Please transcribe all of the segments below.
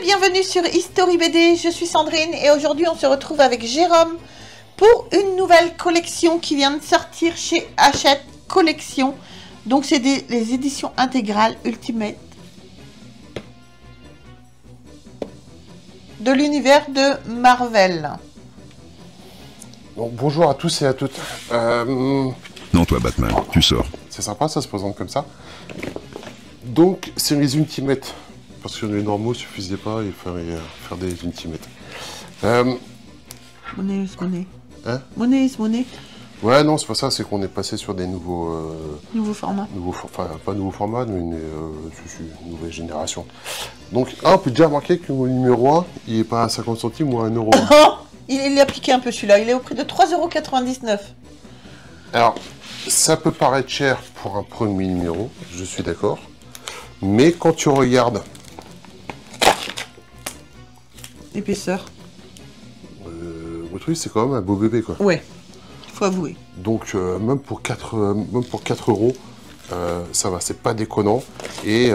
bienvenue sur History BD, je suis Sandrine et aujourd'hui on se retrouve avec Jérôme pour une nouvelle collection qui vient de sortir chez Hachette Collection. Donc c'est les éditions intégrales Ultimate de l'univers de Marvel. Donc, bonjour à tous et à toutes. Non, toi, Batman, tu sors. C'est sympa, ça se présente comme ça. Donc, séries Ultimate. Parce que les normaux ne suffisaient pas, il fallait faire des Ultimate. Monnaie is money. Hein? Monnaie is money. Ouais, non, c'est pas ça, c'est qu'on est passé sur des nouveaux... Nouveau format. Enfin, pas nouveau format, mais une nouvelle génération. Donc, on peut déjà remarquer que mon numéro 1, il n'est pas à 50 centimes ou à 1 euro. Il a piqué un peu celui-là, il est au prix de 3,99 €. Alors, ça peut paraître cher pour un premier numéro, je suis d'accord. Mais quand tu regardes... Épaisseur. Le truc, c'est quand même un beau bébé, quoi. Ouais, faut avouer. Donc, même pour 4 euros, ça va, c'est pas déconnant. Et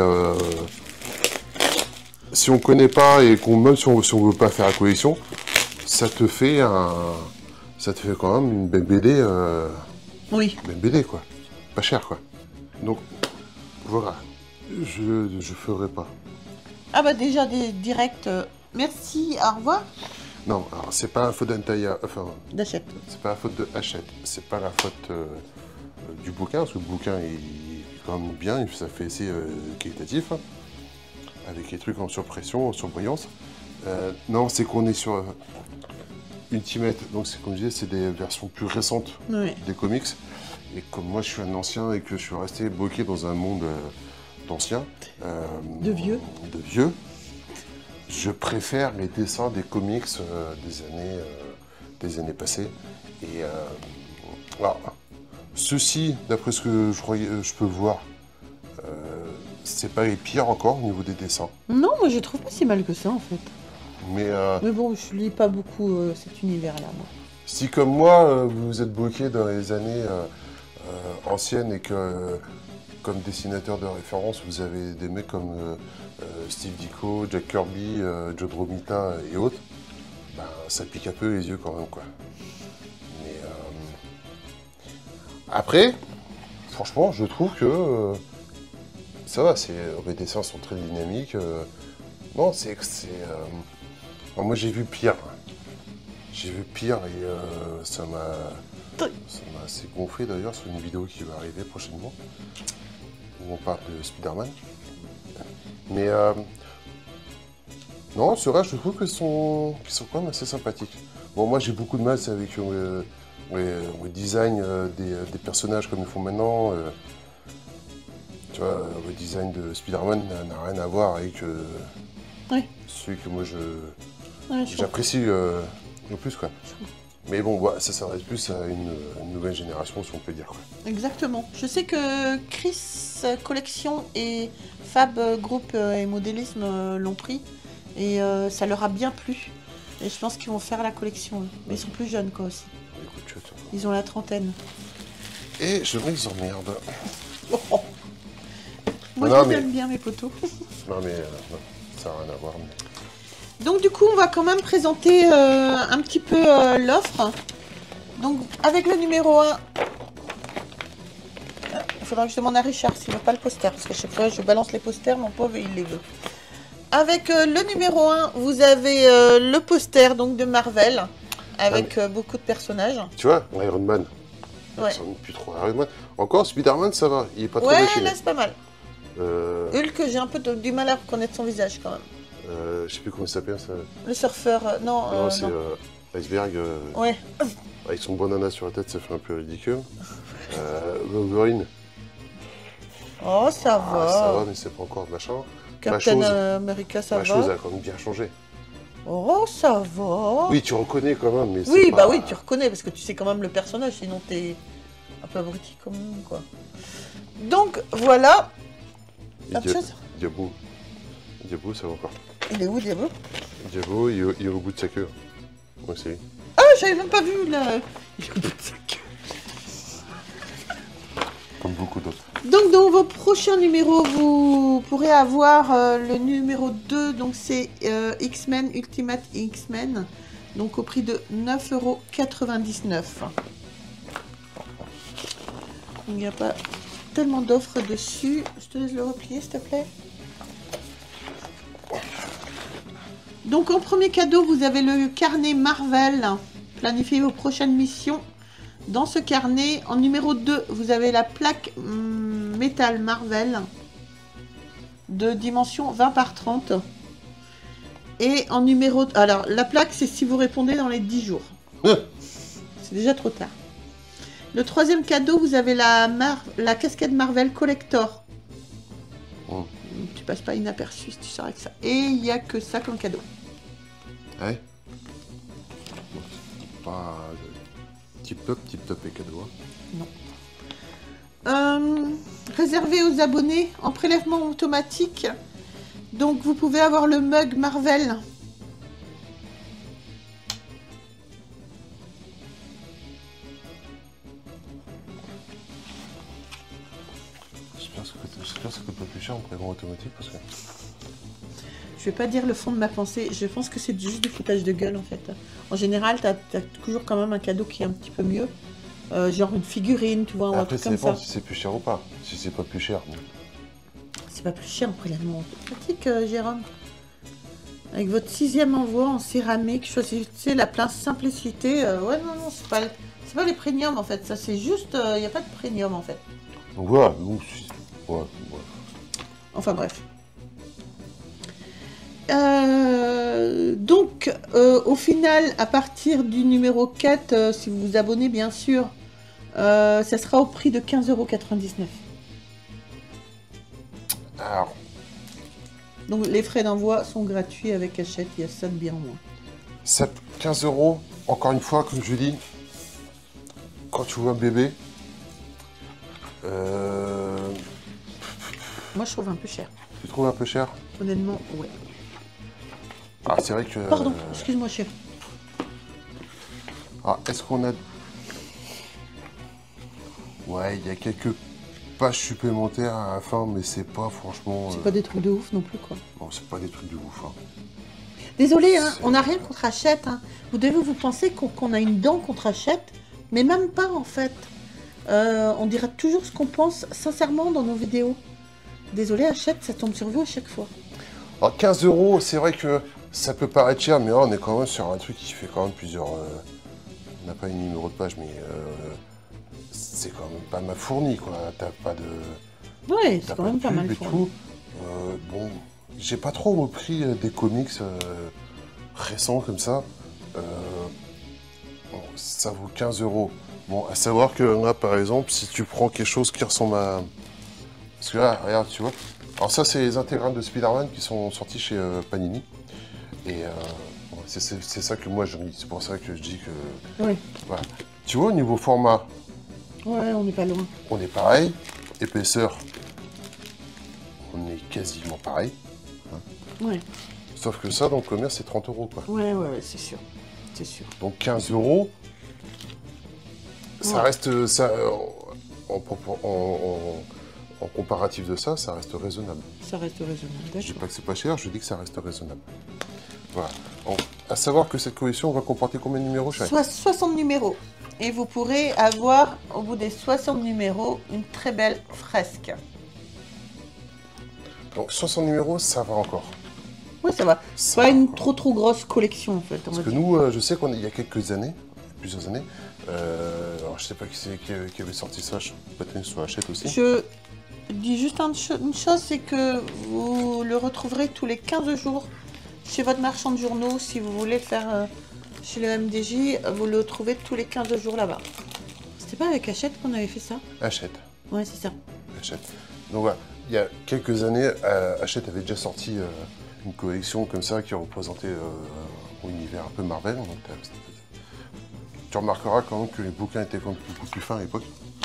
si on connaît pas, et même si on veut pas faire la collection, ça te fait quand même une belle BD. Oui. Belle BD, quoi. Pas cher, quoi. Donc, voilà. Je ferai pas. Ah bah déjà, direct, merci, au revoir. Non, alors c'est pas la faute d'Antaya, enfin... D'Hachette. C'est pas la faute de Hachette, c'est pas la faute du bouquin, parce que le bouquin il est quand même bien, ça fait assez qualitatif, hein, avec les trucs en surpression, en surbrillance. Non, c'est qu'on est sur Ultimate, donc c'est comme je disais, c'est des versions plus récentes des comics. Et comme moi je suis un ancien et que je suis resté bloqué dans un monde d'anciens, De vieux, je préfère les dessins des comics des années passées. Et alors, ceci, d'après ce que je peux voir, c'est pas les pires encore au niveau des dessins. non, moi je trouve pas si mal que ça en fait. Mais bon, je lis pas beaucoup cet univers-là, moi. si comme moi, vous êtes bloqué dans les années anciennes et que, comme dessinateur de référence, vous avez des mecs comme Steve Ditko, Jack Kirby, Joe Romita et autres, ben, ça pique un peu les yeux quand même, quoi. Mais après, franchement, je trouve que ça va, les dessins sont très dynamiques. Non, moi, j'ai vu pire. J'ai vu pire et ça m'a assez gonflé d'ailleurs sur une vidéo qui va arriver prochainement où on parle de Spider-Man. Mais non, c'est vrai, je trouve qu'ils sont quand même assez sympathiques. Bon, moi j'ai beaucoup de mal avec le design des personnages comme ils font maintenant. Tu vois, le design de Spider-Man n'a rien à voir avec celui que moi j'apprécie le plus, quoi. Mais bon, ouais, ça s'adresse plus à une nouvelle génération, si on peut dire, quoi. Exactement. Je sais que Chris Collection et Fab Group et Modélisme l'ont pris et ça leur a bien plu. Et je pense qu'ils vont faire la collection. Mais ils sont plus jeunes, quoi, aussi. Écoute, Ils ont la trentaine. et je me les emmerde. Moi, Non, je mais- les aime bien, mes potos. Non, mais non, ça n'a rien à voir. Mais... Donc du coup, on va quand même présenter un petit peu l'offre. Donc avec le numéro 1, il faudra que je demande à Richard s'il ne veut pas le poster, parce que chaque fois je balance les posters, mon pauvre il les veut. Avec le numéro 1, vous avez le poster donc de Marvel, avec beaucoup de personnages. Tu vois, Iron Man. Ouais. Ça ressemble plus trop à Iron Man. Encore, Spider-Man, ça va. Il est pas trop Ouais, déchiné. là c'est pas mal. Hulk, j'ai un peu du mal à reconnaître son visage quand même. Je sais plus comment il s'appelle, ça. Le surfeur, non. Non, c'est Iceberg. Ouais. Avec son banana sur la tête, ça fait un peu ridicule. Wolverine. Oh, ça va. Ça va, mais c'est pas encore machin. Captain America, ça La chose va. a quand même bien changé. Oh, ça va. Oui, tu reconnais quand même, mais Oui, c'est bah pas... oui, tu reconnais parce que tu sais quand même le personnage, sinon t'es un peu abruti comme nous, quoi. Donc voilà. Et Autre chose Diabo, ça va encore. Il est où, Diablo? Diabo, il est au bout de sa queue. Moi aussi. Ah, j'avais même pas vu là. Il est au bout de sa queue. Comme beaucoup. beaucoup d'autres. Donc dans vos prochains numéros, vous pourrez avoir le numéro 2, donc c'est X-Men, Ultimate X-Men, donc au prix de 9,99 €. Il n'y a pas tellement d'offres dessus. Je te laisse le replier, s'il te plaît. Donc en premier cadeau, vous avez le carnet Marvel. Planifiez vos prochaines missions. Dans ce carnet, en numéro 2, vous avez la plaque métal Marvel de dimension 20 par 30. Et en numéro... Alors, la plaque, c'est si vous répondez dans les 10 jours. C'est déjà trop tard. Le troisième cadeau, vous avez la casquette Marvel Collector. Oh. Tu passes pas inaperçu si tu sors avec ça. Et il n'y a que ça comme cadeau. Ouais. Bon, c'est pas tip top et cadeau. Non. Réservé aux abonnés en prélèvement automatique. Donc vous pouvez avoir le mug Marvel. J'espère que ça coûte pas plus cher en prélèvement automatique parce que... Je vais pas dire le fond de ma pensée, je pense que c'est juste du foutage de gueule en fait. En général, t'as toujours quand même un cadeau qui est un petit peu mieux. Genre une figurine, tu vois, ou un après, truc comme ça dépend ça. si c'est plus cher ou pas. Si c'est pas plus cher. Bon. C'est pas plus cher en prélèvement automatique, Jérôme. Avec votre 6e envoi en céramique, choisissez la place simplicité. Ouais, non, c'est pas les premiums en fait. Ça, c'est juste, il n'y a pas de premium en fait. Donc voilà, ouais. Enfin bref. Donc, au final, à partir du numéro 4, si vous vous abonnez, bien sûr, ça sera au prix de 15,99 €. Alors, Donc, les frais d'envoi sont gratuits avec Hachette, il y a ça de bien moins. ça, 15 €, encore une fois, comme je dis, quand tu vois un bébé, Moi, je trouve un peu cher. tu trouves un peu cher? Honnêtement, ouais. Ah, c'est vrai que... Pardon, excuse-moi, chef. Ah, est-ce qu'on a... Ouais, il y a quelques pages supplémentaires à la fin, mais c'est pas franchement... C'est pas des trucs de ouf non plus, quoi. Non, c'est pas des trucs de ouf. Hein. Désolé, hein, on n'a rien contre Hachette. Hein. Vous devez vous penser qu'on a une dent contre Hachette, mais même pas, en fait. On dira toujours ce qu'on pense sincèrement dans nos vidéos. Désolé, Hachette, ça tombe sur vous à chaque fois. Alors, 15 €, c'est vrai que ça peut paraître cher, mais là, on est quand même sur un truc qui fait quand même plusieurs... On n'a pas une numéro de page, mais... c'est quand même pas mal fourni, quoi. T'as pas de... Ouais, t'as c'est quand même de pas pub mal et fourni. tout. Bon, j'ai pas trop repris des comics récents comme ça. Bon, ça vaut 15 €. Bon, à savoir que là, par exemple, si tu prends quelque chose qui ressemble à... Parce que là, regarde, tu vois. Alors ça, c'est les intégrales de Spider-Man qui sont sortis chez Panini. Et bon, c'est ça que moi je lis. C'est pour ça que je dis que... Oui. Voilà. Tu vois, au niveau format, Ouais, on n'est pas loin. on est pareil. Épaisseur, on est quasiment pareil. Ouais, Sauf que ça, dans le commerce, c'est 30 €, quoi. ouais, c'est sûr. C'est sûr. Donc 15 €, ça Ouais. reste... Ça, en comparatif de ça, ça reste raisonnable. Ça reste raisonnable, Je dis d'accord. pas que c'est pas cher, je dis que ça reste raisonnable. Voilà. Donc, à savoir que cette collection va comporter combien de numéros, chérie? 60 numéros. Et vous pourrez avoir, au bout des 60 numéros, une très belle fresque. Donc 60 numéros, ça va encore. Oui, ça va. C'est Ça pas va une encore. trop grosse collection, en fait. On Parce va que dire. nous, je sais qu'il y a quelques années, plusieurs années, alors je sais pas qui avait sorti ça, peut-être que sur Hachette aussi. Je dis juste une chose, c'est que vous le retrouverez tous les 15 jours chez votre marchand de journaux. Si vous voulez le faire chez le MDJ, vous le trouvez tous les 15 jours là-bas. C'était pas avec Hachette qu'on avait fait ça? Hachette. Ouais, c'est ça. Hachette. Donc voilà, il y a quelques années, Hachette avait déjà sorti une collection comme ça qui représentait l'univers un peu Marvel. Donc, tu remarqueras quand même que les bouquins étaient quand même beaucoup plus fins à l'époque.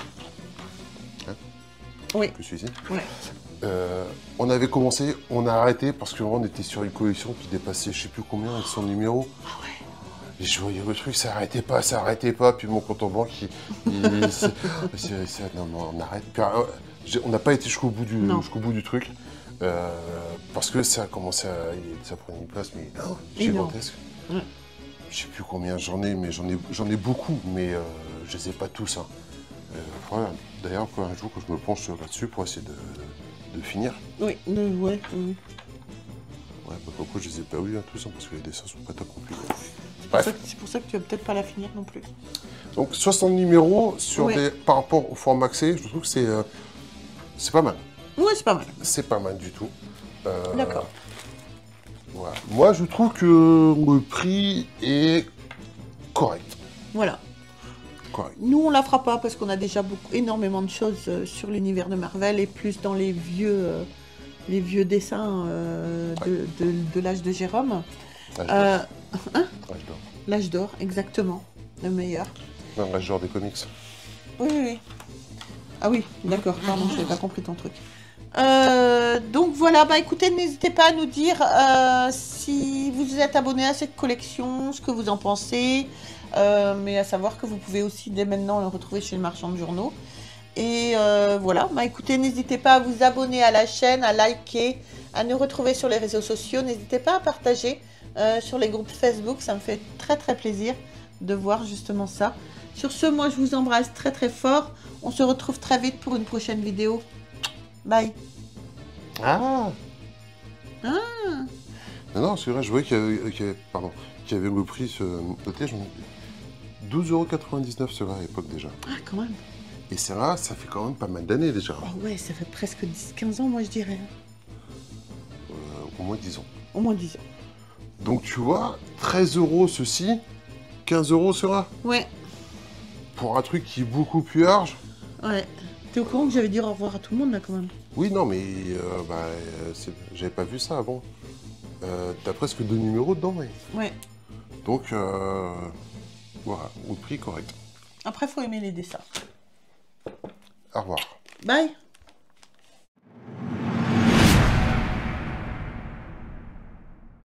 Oui. Que celui-ci. Ouais. On avait commencé, on a arrêté parce qu'on était sur une collection qui dépassait je sais plus combien, 100 numéros. Ah ouais. Et je voyais le truc, ça arrêtait pas. Puis mon compte en banque, non, mais on arrête. Puis, on n'a pas été jusqu'au bout du truc. Parce que ça a commencé ça prenait une place, mais gigantesque. Ouais. Je sais plus combien j'en ai, mais j'en ai beaucoup, mais je les ai pas tous. Hein. Voilà. D'ailleurs, un jour que je me penche là-dessus pour essayer de finir. Oui, ouais. Ouais, bah pourquoi je les ai pas eu tous, hein, parce que les dessins sont pas top non plus. C'est pour ça que tu vas peut-être pas la finir non plus. Donc 60 numéros par rapport au format accès, je trouve que c'est pas mal. Ouais, c'est pas mal. C'est pas mal du tout. D'accord. Voilà. Moi, je trouve que le prix est correct. Voilà. Correct. Nous, on la fera pas parce qu'on a déjà énormément de choses sur l'univers de Marvel et plus dans les vieux dessins de l'âge de Jérôme. L'âge d'or, exactement. Le meilleur. Non, l'âge d'or des comics. Oui. Ah oui, d'accord, pardon, je n'avais pas compris ton truc. Donc voilà, écoutez, n'hésitez pas à nous dire si vous êtes abonné à cette collection, ce que vous en pensez, mais à savoir que vous pouvez aussi dès maintenant le retrouver chez le marchand de journaux. Et voilà, écoutez, n'hésitez pas à vous abonner à la chaîne, à liker, à nous retrouver sur les réseaux sociaux. N'hésitez pas à partager sur les groupes Facebook, ça me fait très très plaisir de voir justement ça. Sur ce, moi je vous embrasse très très fort. On se retrouve très vite pour une prochaine vidéo. Bye. Non, c'est vrai, je voyais qu'il y avait le prix noté, 12,99 € cela à l'époque déjà. Ah, quand même. Et ça fait quand même pas mal d'années déjà. Oh ouais, ça fait presque 10-15 ans, moi je dirais. Au moins 10 ans. Au moins 10 ans. Donc tu vois, 13 € ceci, 15 € cela. Ouais. Pour un truc qui est beaucoup plus large. Ouais. T'es au courant que j'avais dit au revoir à tout le monde là quand même? Oui, non, mais j'avais pas vu ça avant. T'as presque 2 numéros dedans, oui. Ouais. Donc, voilà, au prix correct. Après, faut aimer les dessins. Au revoir. Bye.